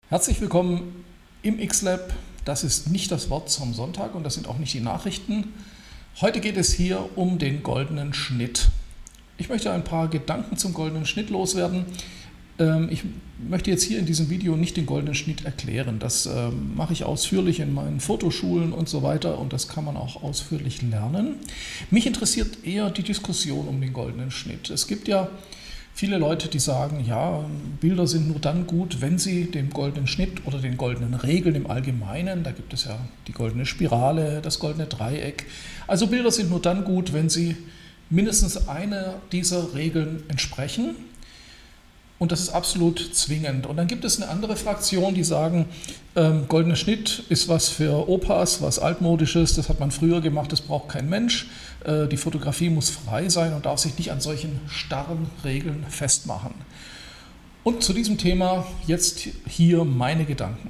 Herzlich willkommen im X-Lab. Das ist nicht das Wort zum Sonntag und das sind auch nicht die Nachrichten. Heute geht es hier um den goldenen Schnitt. Ich möchte ein paar Gedanken zum goldenen Schnitt loswerden. Ich möchte jetzt hier in diesem Video nicht den goldenen Schnitt erklären. Das mache ich ausführlich in meinen Fotoschulen und so weiter und das kann man auch ausführlich lernen. Mich interessiert eher die Diskussion um den goldenen Schnitt. Es gibt ja viele Leute, die sagen, ja, Bilder sind nur dann gut, wenn sie dem goldenen Schnitt oder den goldenen Regeln im Allgemeinen, da gibt es ja die goldene Spirale, das goldene Dreieck, also Bilder sind nur dann gut, wenn sie mindestens einer dieser Regeln entsprechen. Und das ist absolut zwingend. Und dann gibt es eine andere Fraktion, die sagen, goldener Schnitt ist was für Opas, was altmodisches, das hat man früher gemacht, das braucht kein Mensch. Die Fotografie muss frei sein und darf sich nicht an solchen starren Regeln festmachen. Und zu diesem Thema jetzt hier meine Gedanken.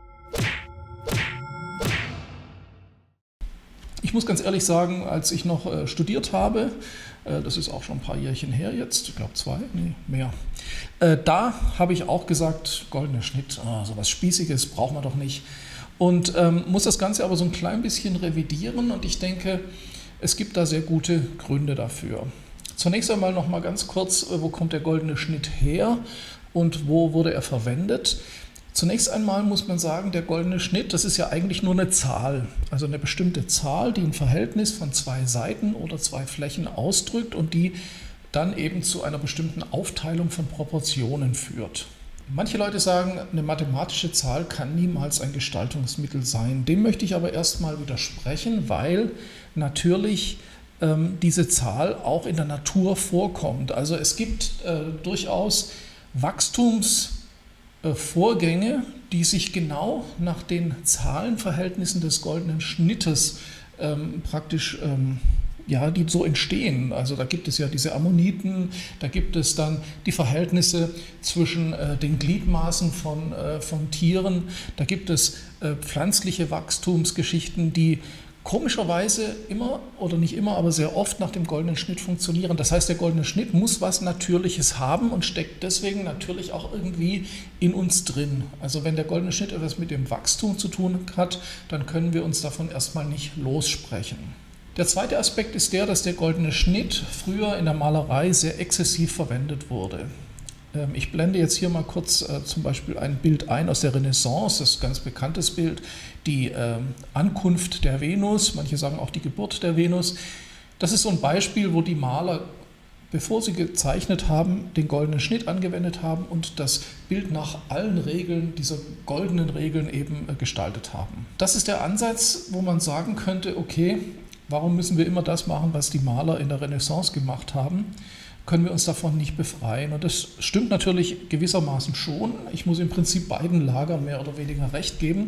Ich muss ganz ehrlich sagen, als ich noch studiert habe, das ist auch schon ein paar Jährchen her jetzt, ich glaube 2, nee, mehr, da habe ich auch gesagt, goldener Schnitt, sowas Spießiges braucht man doch nicht. Und muss das Ganze aber so ein klein bisschen revidieren und ich denke, es gibt da sehr gute Gründe dafür. Zunächst einmal noch mal ganz kurz, wo kommt der goldene Schnitt her und wo wurde er verwendet? Zunächst einmal muss man sagen, der goldene Schnitt, das ist ja eigentlich nur eine Zahl, also eine bestimmte Zahl, die ein Verhältnis von zwei Seiten oder zwei Flächen ausdrückt und die dann eben zu einer bestimmten Aufteilung von Proportionen führt. Manche Leute sagen, eine mathematische Zahl kann niemals ein Gestaltungsmittel sein. Dem möchte ich aber erstmal widersprechen, weil natürlich diese Zahl auch in der Natur vorkommt. Also es gibt durchaus Wachstumsvorgänge, die sich genau nach den Zahlenverhältnissen des goldenen Schnittes praktisch ja, die so entstehen. Also da gibt es ja diese Ammoniten, da gibt es dann die Verhältnisse zwischen den Gliedmaßen von Tieren, da gibt es pflanzliche Wachstumsgeschichten, die komischerweise immer oder nicht immer, aber sehr oft nach dem goldenen Schnitt funktionieren. Das heißt, der goldene Schnitt muss was Natürliches haben und steckt deswegen natürlich auch irgendwie in uns drin. Also wenn der goldene Schnitt etwas mit dem Wachstum zu tun hat, dann können wir uns davon erstmal nicht lossprechen. Der zweite Aspekt ist der, dass der goldene Schnitt früher in der Malerei sehr exzessiv verwendet wurde. Ich blende jetzt hier mal kurz zum Beispiel ein Bild ein aus der Renaissance, das ist ein ganz bekanntes Bild, die Ankunft der Venus, manche sagen auch die Geburt der Venus. Das ist so ein Beispiel, wo die Maler, bevor sie gezeichnet haben, den goldenen Schnitt angewendet haben und das Bild nach allen Regeln, dieser goldenen Regeln eben gestaltet haben. Das ist der Ansatz, wo man sagen könnte, okay, warum müssen wir immer das machen, was die Maler in der Renaissance gemacht haben? Können wir uns davon nicht befreien? Und das stimmt natürlich gewissermaßen schon. Ich muss im Prinzip beiden Lagern mehr oder weniger recht geben.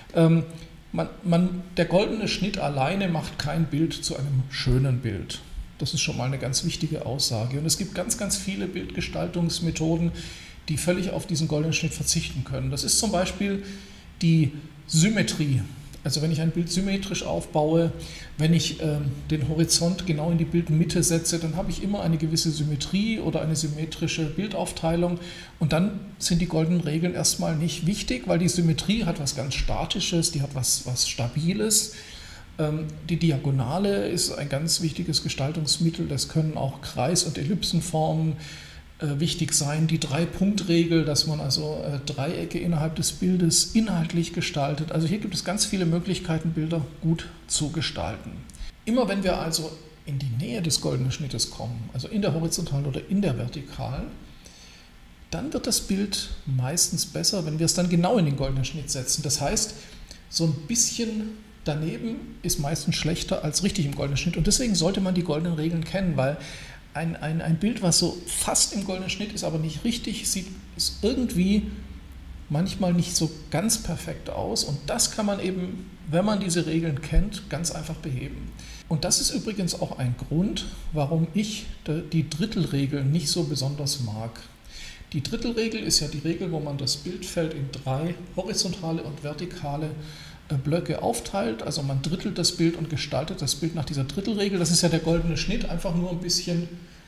Der goldene Schnitt alleine macht kein Bild zu einem schönen Bild. Das ist schon mal eine ganz wichtige Aussage. Und es gibt ganz, ganz viele Bildgestaltungsmethoden, die völlig auf diesen goldenen Schnitt verzichten können. Das ist zum Beispiel die Symmetrie. Also wenn ich ein Bild symmetrisch aufbaue, wenn ich den Horizont genau in die Bildmitte setze, dann habe ich immer eine gewisse Symmetrie oder eine symmetrische Bildaufteilung und dann sind die goldenen Regeln erstmal nicht wichtig, weil die Symmetrie hat was ganz Statisches, die hat was Stabiles. Die Diagonale ist ein ganz wichtiges Gestaltungsmittel, das können auch Kreis- und Ellipsenformen wichtig sein, die Drei-Punkt-Regel, dass man also Dreiecke innerhalb des Bildes inhaltlich gestaltet. Also hier gibt es ganz viele Möglichkeiten, Bilder gut zu gestalten. Immer wenn wir also in die Nähe des goldenen Schnittes kommen, also in der horizontalen oder in der vertikalen, dann wird das Bild meistens besser, wenn wir es dann genau in den goldenen Schnitt setzen. Das heißt, so ein bisschen daneben ist meistens schlechter als richtig im goldenen Schnitt und deswegen sollte man die goldenen Regeln kennen, weil ein Bild, was so fast im goldenen Schnitt ist, aber nicht richtig, sieht irgendwie manchmal nicht so ganz perfekt aus. Und das kann man eben, wenn man diese Regeln kennt, ganz einfach beheben. Und das ist übrigens auch ein Grund, warum ich die Drittelregel nicht so besonders mag. Die Drittelregel ist ja die Regel, wo man das Bildfeld in 3 horizontale und vertikale Blöcke aufteilt, also man drittelt das Bild und gestaltet das Bild nach dieser Drittelregel. Das ist ja der goldene Schnitt, einfach nur ein bisschen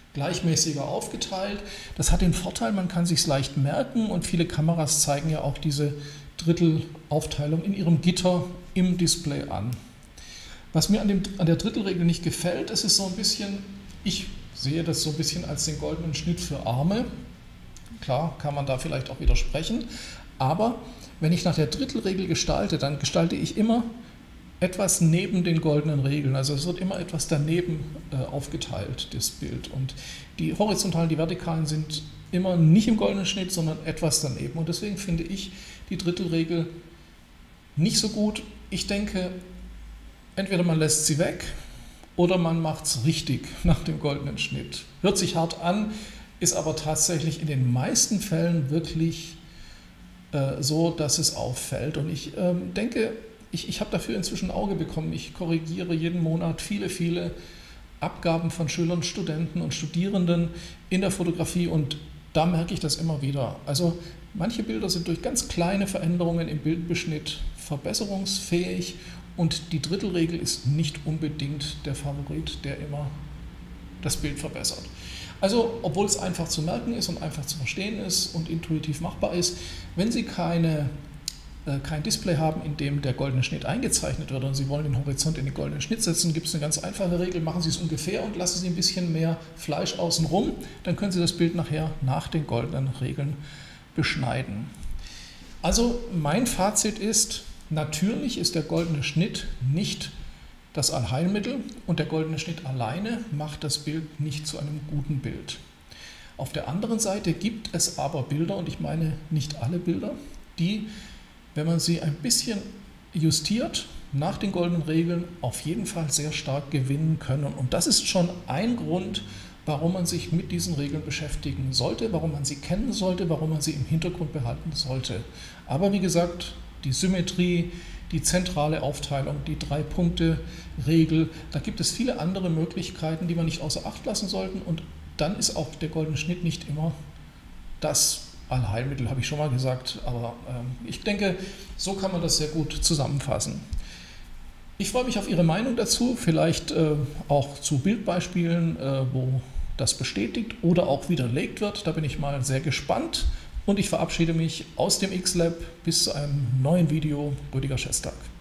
gleichmäßiger aufgeteilt. Das hat den Vorteil, man kann sich leicht merken und viele Kameras zeigen ja auch diese Drittelaufteilung in ihrem Gitter im Display an. Was mir an der Drittelregel nicht gefällt, es ist so ein bisschen, ich sehe das so ein bisschen als den goldenen Schnitt für Arme. Klar, kann man da vielleicht auch widersprechen, aber wenn ich nach der Drittelregel gestalte, dann gestalte ich immer etwas neben den goldenen Regeln. Also es wird immer etwas daneben aufgeteilt, das Bild. Und die horizontalen, die vertikalen sind immer nicht im goldenen Schnitt, sondern etwas daneben. Und deswegen finde ich die Drittelregel nicht so gut. Ich denke, entweder man lässt sie weg oder man macht es richtig nach dem goldenen Schnitt. Hört sich hart an, ist aber tatsächlich in den meisten Fällen wirklich so, dass es auffällt. Und ich denke, ich habe dafür inzwischen ein Auge bekommen. Ich korrigiere jeden Monat viele Abgaben von Schülern, Studenten und Studierenden in der Fotografie und da merke ich das immer wieder. Also manche Bilder sind durch ganz kleine Veränderungen im Bildbeschnitt verbesserungsfähig und die Drittelregel ist nicht unbedingt der Favorit, der immer das Bild verbessert. Also, obwohl es einfach zu merken ist und einfach zu verstehen ist und intuitiv machbar ist, wenn Sie kein Display haben, in dem der goldene Schnitt eingezeichnet wird und Sie wollen den Horizont in den goldenen Schnitt setzen, gibt es eine ganz einfache Regel, machen Sie es ungefähr und lassen Sie ein bisschen mehr Fleisch außen rum, dann können Sie das Bild nachher nach den goldenen Regeln beschneiden. Also mein Fazit ist, natürlich ist der goldene Schnitt nicht das Allheilmittel und der goldene Schnitt alleine macht das Bild nicht zu einem guten Bild. Auf der anderen Seite gibt es aber Bilder, und ich meine nicht alle Bilder, die, wenn man sie ein bisschen justiert, nach den goldenen Regeln auf jeden Fall sehr stark gewinnen können. Und das ist schon ein Grund, warum man sich mit diesen Regeln beschäftigen sollte, warum man sie kennen sollte, warum man sie im Hintergrund behalten sollte. Aber wie gesagt, die Symmetrie, die zentrale Aufteilung, die 3-Punkte-Regel, da gibt es viele andere Möglichkeiten, die wir nicht außer Acht lassen sollten. Und dann ist auch der goldene Schnitt nicht immer das Allheilmittel, habe ich schon mal gesagt. Aber ich denke, so kann man das sehr gut zusammenfassen. Ich freue mich auf Ihre Meinung dazu, vielleicht auch zu Bildbeispielen, wo das bestätigt oder auch widerlegt wird. Da bin ich mal sehr gespannt. Und ich verabschiede mich aus dem X-Lab bis zu einem neuen Video. Rüdiger Schestag.